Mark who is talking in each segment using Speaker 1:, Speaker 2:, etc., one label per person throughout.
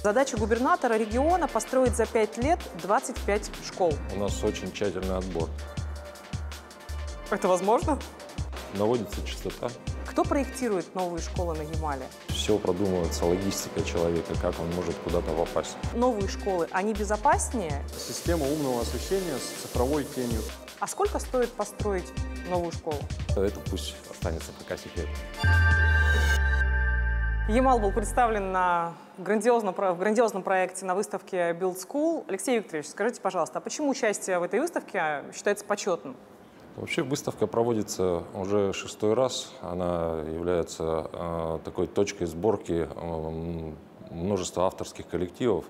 Speaker 1: Задача губернатора региона построить за 5 лет 25 школ.
Speaker 2: У нас очень тщательный отбор.
Speaker 1: Это возможно?
Speaker 2: Наводится чистота.
Speaker 1: Кто проектирует новые школы на Ямале?
Speaker 2: Все продумывается, логистика человека, как он может куда-то попасть.
Speaker 1: Новые школы, они безопаснее?
Speaker 3: Система умного освещения с цифровой тенью.
Speaker 1: А сколько стоит построить новую школу?
Speaker 2: Это пусть останется пока секретом.
Speaker 1: Ямал был представлен в грандиозном проекте на выставке Build School. Алексей Викторович, скажите, пожалуйста, а почему участие в этой выставке считается почетным?
Speaker 2: Вообще выставка проводится уже 6-й раз. Она является такой точкой сборки множества авторских коллективов,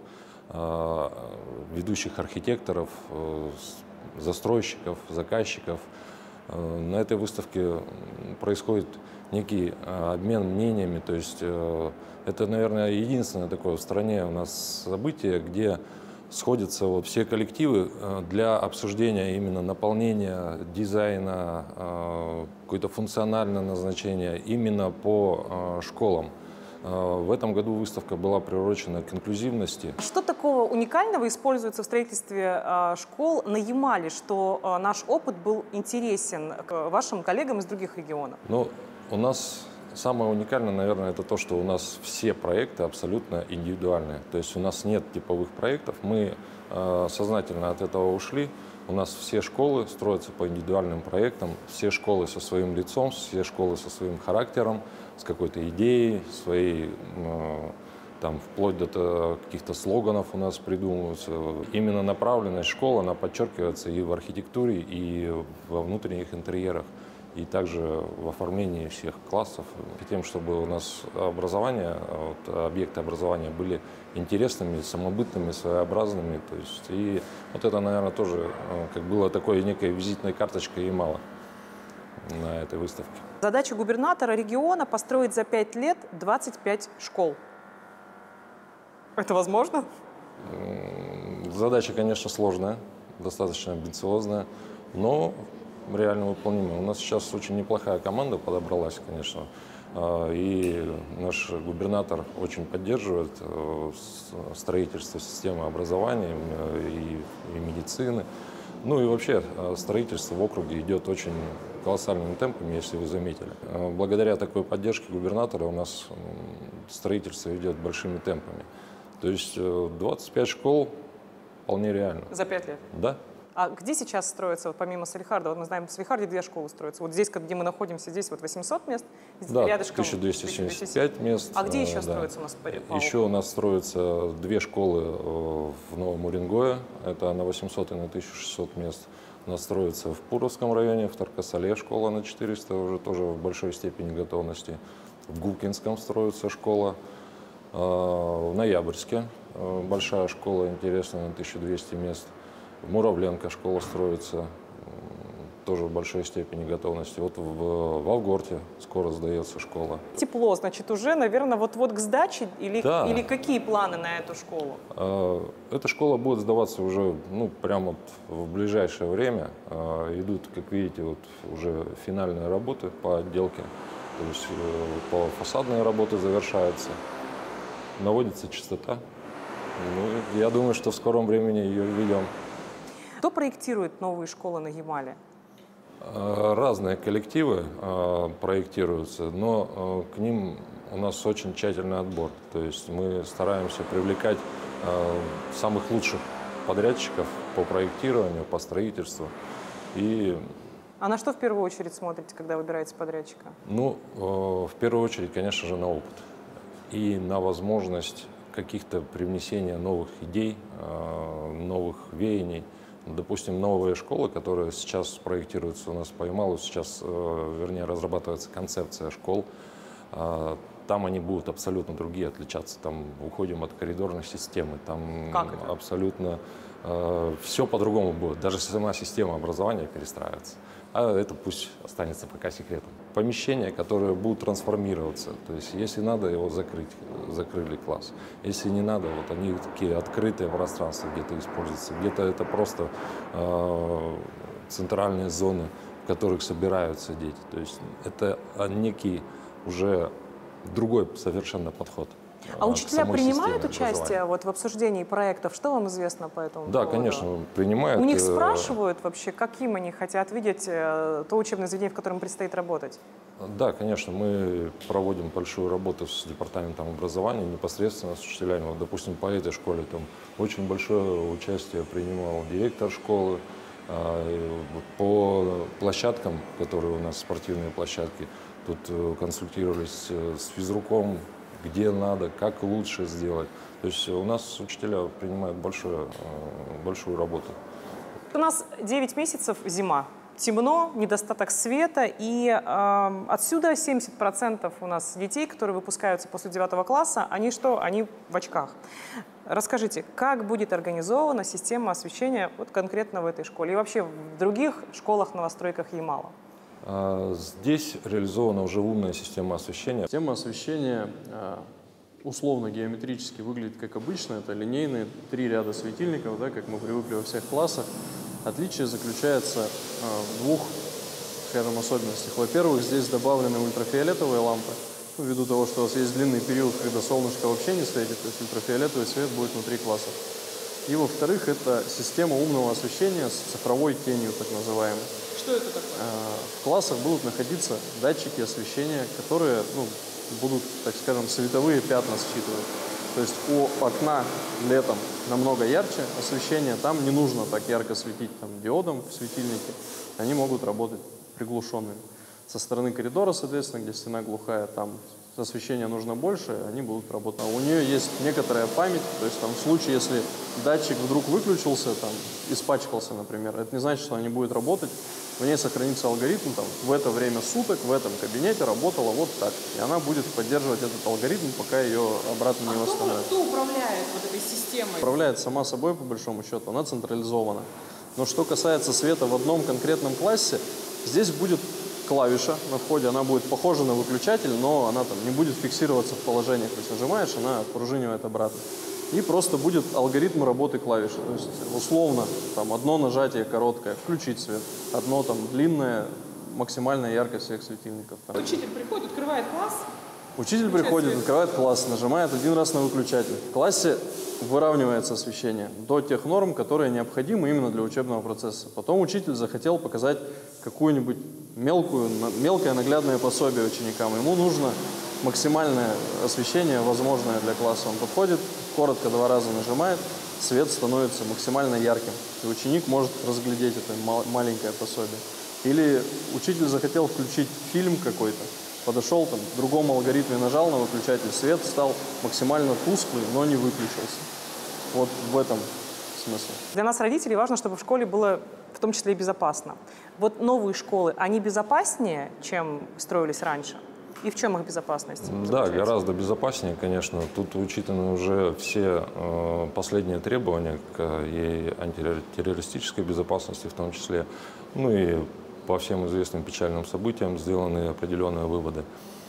Speaker 2: ведущих архитекторов, застройщиков, заказчиков. На этой выставке происходит некий обмен мнениями. То есть это, наверное, единственное такое в стране у нас событие, где сходятся вот все коллективы для обсуждения именно наполнения, дизайна, какое-то функциональное назначение именно по школам. В этом году выставка была приурочена к инклюзивности.
Speaker 1: Что такого уникального используется в строительстве школ на Ямале, что наш опыт был интересен к вашим коллегам из других регионов?
Speaker 2: Ну, у нас самое уникальное, наверное, это то, что у нас все проекты абсолютно индивидуальные. То есть у нас нет типовых проектов. Мы сознательно от этого ушли. У нас все школы строятся по индивидуальным проектам. Все школы со своим лицом, все школы со своим характером, с какой-то идеей своей, там, вплоть до каких-то слоганов у нас придумываются. Именно направленность школы, она подчеркивается и в архитектуре, и во внутренних интерьерах, и также в оформлении всех классов. Хотим, чтобы у нас образование, объекты образования были интересными, самобытными, своеобразными. То есть, и вот это, наверное, тоже как было такой некой визитной карточкой Ямала на этой выставке.
Speaker 1: Задача губернатора региона построить за 5 лет 25 школ. Это возможно?
Speaker 2: Задача, конечно, сложная, достаточно амбициозная, но реально выполнимая. У нас сейчас очень неплохая команда подобралась, конечно, и наш губернатор очень поддерживает строительство системы образования и медицины. Ну и вообще строительство в округе идет очень колоссальными темпами, если вы заметили. Благодаря такой поддержке губернатора у нас строительство идет большими темпами. То есть 25 школ вполне реально.
Speaker 1: За 5 лет?
Speaker 2: Да.
Speaker 1: А где сейчас строятся, вот помимо Салихарда? Вот мы знаем, в Салихарде 2 школы строятся. Вот здесь, где мы находимся, здесь вот 800 мест,
Speaker 2: да,
Speaker 1: рядышком
Speaker 2: 1275 мест.
Speaker 1: А где еще
Speaker 2: да.
Speaker 1: строятся у нас?
Speaker 2: Еще у нас строятся 2 школы в Новом Уренгое, это на 800 и на 1600 мест. У нас строится в Пуровском районе, в Таркасале школа на 400, уже тоже в большой степени готовности. В Губкинском строится школа, в Ноябрьске большая школа интересная на 1200 мест. В Муравленко школа строится, тоже в большой степени готовности. Вот в Авгорте скоро сдается школа.
Speaker 1: Тепло, значит, уже, наверное, вот к сдаче
Speaker 2: да.
Speaker 1: Или какие планы на эту школу?
Speaker 2: Эта школа будет сдаваться уже, прямо в ближайшее время. Идут, как видите, вот уже финальные работы по отделке. То есть фасадные работы завершаются, наводится чистота. Ну, я думаю, что в скором времени ее введем.
Speaker 1: Кто проектирует новые школы на Ямале?
Speaker 2: Разные коллективы проектируются, но к ним у нас очень тщательный отбор. То есть мы стараемся привлекать самых лучших подрядчиков по проектированию, по строительству.
Speaker 1: А на что в первую очередь смотрите, когда выбираете подрядчика?
Speaker 2: Ну, в первую очередь, конечно же, на опыт и на возможность каких-то привнесения новых идей, новых веяний. Допустим, новые школы, которые сейчас проектируются у нас по Ямалу, сейчас, вернее, разрабатывается концепция школ. Там они будут абсолютно другие, отличаться. Там уходим от коридорной системы. Там абсолютно все по-другому будет. Даже сама система образования перестраивается. А это пусть останется пока секретом. Помещения, которые будут трансформироваться. То есть, если надо его закрыть, закрыли класс. Если не надо, вот они такие открытые пространства где-то используются. Где-то это просто центральные зоны, в которых собираются дети. То есть это некий уже другой совершенно подход.
Speaker 1: А учителя
Speaker 2: самой
Speaker 1: принимают
Speaker 2: системе
Speaker 1: участие
Speaker 2: образования.
Speaker 1: вот в обсуждении проектов? Что вам известно по этому
Speaker 2: Да,
Speaker 1: поводу?
Speaker 2: конечно, принимают.
Speaker 1: У них спрашивают вообще, каким они хотят видеть то учебное заведение, в котором предстоит работать?
Speaker 2: Да, конечно, мы проводим большую работу с департаментом образования, непосредственно с учителями. Вот, допустим, по этой школе там очень большое участие принимал директор школы. По площадкам, которые у нас спортивные площадки, тут консультировались с физруком, где надо, как лучше сделать. То есть у нас учителя принимают большую работу.
Speaker 1: У нас 9 месяцев зима. Темно, недостаток света, и отсюда 70% у нас детей, которые выпускаются после 9 класса, они что? Они в очках. Расскажите, как будет организована система освещения вот конкретно в этой школе и вообще в других школах, новостройках Ямала?
Speaker 2: Здесь реализована уже умная система освещения.
Speaker 3: Система освещения условно-геометрически выглядит как обычно. Это линейные 3 ряда светильников, да, как мы привыкли во всех классах. Отличие заключается в 2, скажем, особенностях. Во-первых, здесь добавлены ультрафиолетовые лампы, ввиду того, что у вас есть длинный период, когда солнышко вообще не светит, то есть ультрафиолетовый свет будет внутри классов. И во-вторых, это система умного освещения с цифровой тенью, так называемой.
Speaker 1: Что это такое?
Speaker 3: В классах будут находиться датчики освещения, которые будут, так скажем, световые пятна считывать. То есть у окна летом намного ярче освещение, там не нужно так ярко светить диодом в светильнике, они могут работать приглушенными. Со стороны коридора, соответственно, где стена глухая, там освещения нужно больше, они будут работать. А у нее есть некоторая память, то есть в случае, если датчик вдруг выключился, испачкался, например, это не значит, что она не будет работать. В ней сохранится алгоритм, в это время суток в этом кабинете работала вот так. И она будет поддерживать этот алгоритм, пока ее обратно не восстановят.
Speaker 1: Кто управляет вот этой системой?
Speaker 3: Управляет сама собой, по большому счету, она централизована. Но что касается света в одном конкретном классе, здесь будет клавиша на входе, она будет похожа на выключатель, но она не будет фиксироваться в положениях. То есть нажимаешь, она отпружинивает обратно. И просто будет алгоритм работы клавиши. То есть условно одно нажатие короткое, включить свет, одно длинное, максимальная яркость всех светильников.
Speaker 1: Учитель приходит, открывает класс.
Speaker 3: Учитель приходит, открывает класс, нажимает один раз на выключатель. В классе выравнивается освещение до тех норм, которые необходимы именно для учебного процесса. Потом учитель захотел показать какую-нибудь мелкое наглядное пособие ученикам. Ему нужно максимальное освещение, возможное для класса. Он подходит, коротко 2 раза нажимает, свет становится максимально ярким. И ученик может разглядеть это маленькое пособие. Или учитель захотел включить фильм какой-то, подошел в другом алгоритме, нажал на выключатель, свет стал максимально тусклый, но не выключился. Вот в этом смысл.
Speaker 1: Для нас, родителей, важно, чтобы в школе было в том числе и безопасно. Вот новые школы, они безопаснее, чем строились раньше? И в чем их безопасность?
Speaker 2: Да, гораздо безопаснее, конечно. Тут учитаны уже все последние требования к антитеррористической безопасности в том числе. Ну и по всем известным печальным событиям сделаны определенные выводы.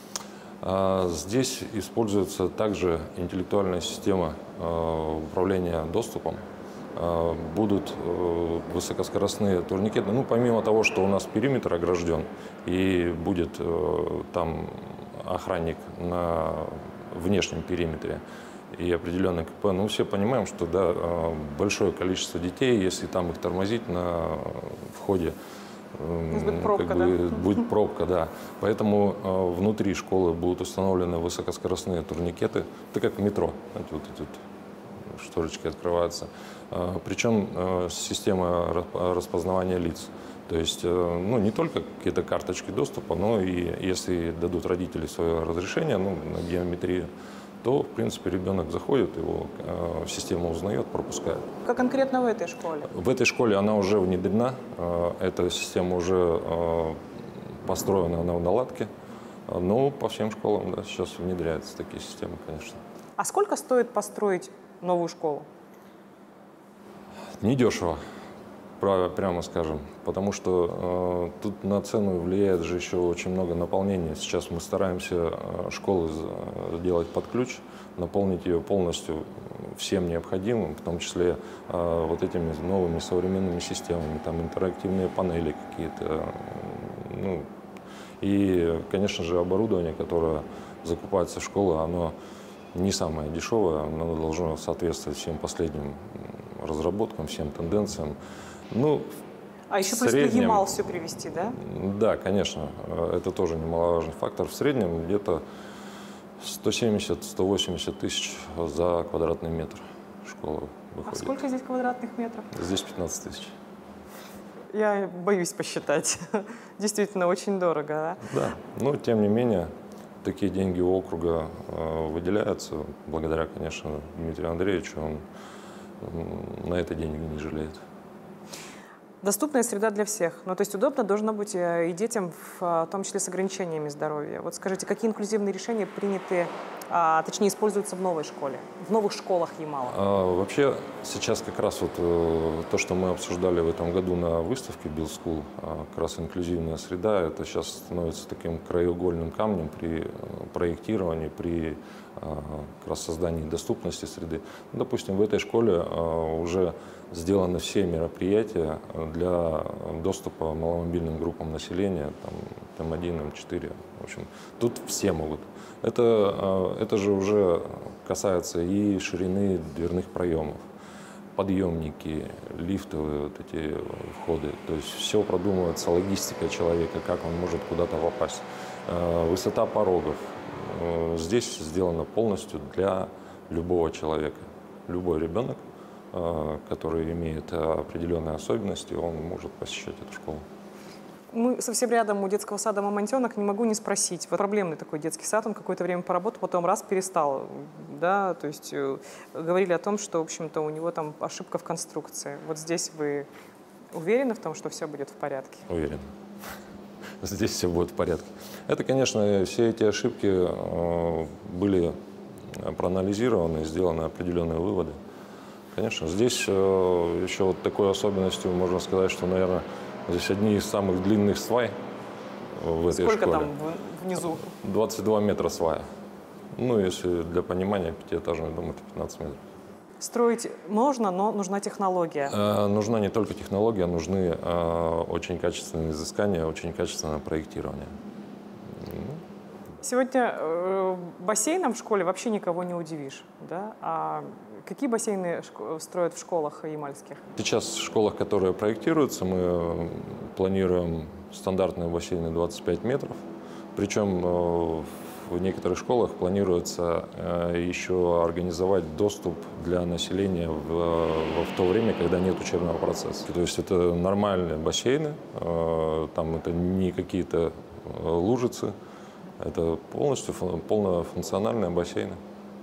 Speaker 2: Здесь используется также интеллектуальная система управления доступом. Будут высокоскоростные турникеты. Ну, помимо того, что у нас периметр огражден и будет там охранник на внешнем периметре и определенный КП, ну, все понимаем, что да, большое количество детей, если там их тормозить на входе,
Speaker 1: будет пробка,
Speaker 2: будет пробка, да. Поэтому внутри школы будут установлены высокоскоростные турникеты. Это как метро, знаете, вот эти вот шторочки открываются. Причем система распознавания лиц. То есть, ну, не только какие-то карточки доступа, но и если дадут родители свое разрешение, ну, на геометрию, то, в принципе, ребенок заходит, его система узнает, пропускает.
Speaker 1: Как конкретно в этой школе?
Speaker 2: В этой школе она уже внедрена, эта система уже построена на наладке, но по всем школам, да, сейчас внедряются такие системы, конечно.
Speaker 1: А сколько стоит построить новую школу?
Speaker 2: Недешево, прямо скажем, потому что тут на цену влияет же еще очень много наполнения. Сейчас мы стараемся школы делать под ключ, наполнить ее полностью всем необходимым, в том числе вот этими новыми современными системами, там интерактивные панели какие-то, ну, и, конечно же, оборудование, которое закупается в школу, оно не самое дешевое, оно должно соответствовать всем последним разработкам, всем тенденциям. Ну,
Speaker 1: А еще
Speaker 2: в
Speaker 1: плюс
Speaker 2: среднем,
Speaker 1: Ямал все привезти, да?
Speaker 2: да, конечно, это тоже немаловажный фактор. В среднем где-то 170-180 тысяч за квадратный метр школа выходит.
Speaker 1: А сколько здесь квадратных метров?
Speaker 2: Здесь 15 тысяч.
Speaker 1: Я боюсь посчитать. Действительно, очень дорого, да?
Speaker 2: Да, но тем не менее, такие деньги у округа выделяются, благодаря, конечно, Дмитрию Андреевичу, он на это деньги не жалеет.
Speaker 1: Доступная среда для всех. Ну, то есть удобно должно быть и детям, в том числе с ограничениями здоровья. Вот скажите, какие инклюзивные решения приняты, точнее, используются в новой школе, в новых школах Ямала?
Speaker 2: Вообще, сейчас как раз вот то, что мы обсуждали в этом году на выставке Build School, как раз инклюзивная среда, это сейчас становится таким краеугольным камнем при проектировании, при как раз создании доступности среды. Допустим, в этой школе уже сделаны все мероприятия для доступа маломобильным группам населения, там, М1, М4, в общем, тут все могут. Это же уже касается и ширины дверных проемов, подъемники, лифтовые вот эти входы, то есть все продумывается, логистика человека, как он может куда-то попасть, высота порогов. Здесь сделано полностью для любого человека. Любой ребенок, который имеет определенные особенности, он может посещать эту школу.
Speaker 1: Мы совсем рядом у детского сада «Мамонтенок», не могу не спросить. Вот проблемный такой детский сад, он какое-то время поработал, потом раз перестал, да, то есть говорили о том, что, в общем-то, у него там ошибка в конструкции. Вот здесь вы уверены в том, что все будет в порядке?
Speaker 2: Уверен. Здесь все будет в порядке. Это, конечно, все эти ошибки были проанализированы, сделаны определенные выводы. Конечно, здесь еще вот такой особенностью можно сказать, что, наверное, здесь одни из самых длинных свай в этой школе.
Speaker 1: Сколько там внизу?
Speaker 2: 22 метра свая. Ну, если для понимания, пятиэтажный дом — это 15 метров.
Speaker 1: Строить можно, но нужна технология.
Speaker 2: Нужна не только технология, нужны очень качественные изыскания, очень качественное проектирование.
Speaker 1: Сегодня бассейном в школе вообще никого не удивишь, да? А какие бассейны строят в школах ямальских?
Speaker 2: Сейчас в школах, которые проектируются, мы планируем стандартные бассейны 25 метров. Причем в некоторых школах планируется еще организовать доступ для населения в то время, когда нет учебного процесса. То есть это нормальные бассейны, там это не какие-то лужицы, это полностью полнофункциональные бассейны.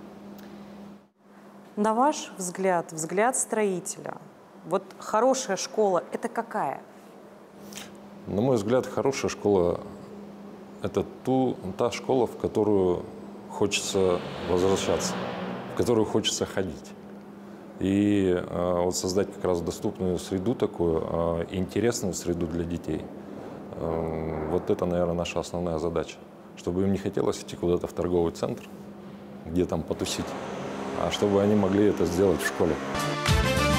Speaker 1: На ваш взгляд, взгляд строителя, вот хорошая школа – это какая?
Speaker 2: На мой взгляд, хорошая школа – это та школа, в которую хочется возвращаться, в которую хочется ходить. И вот создать как раз доступную среду такую, интересную среду для детей. Вот это, наверное, наша основная задача. Чтобы им не хотелось идти куда-то в торговый центр, где там потусить, а чтобы они могли это сделать в школе.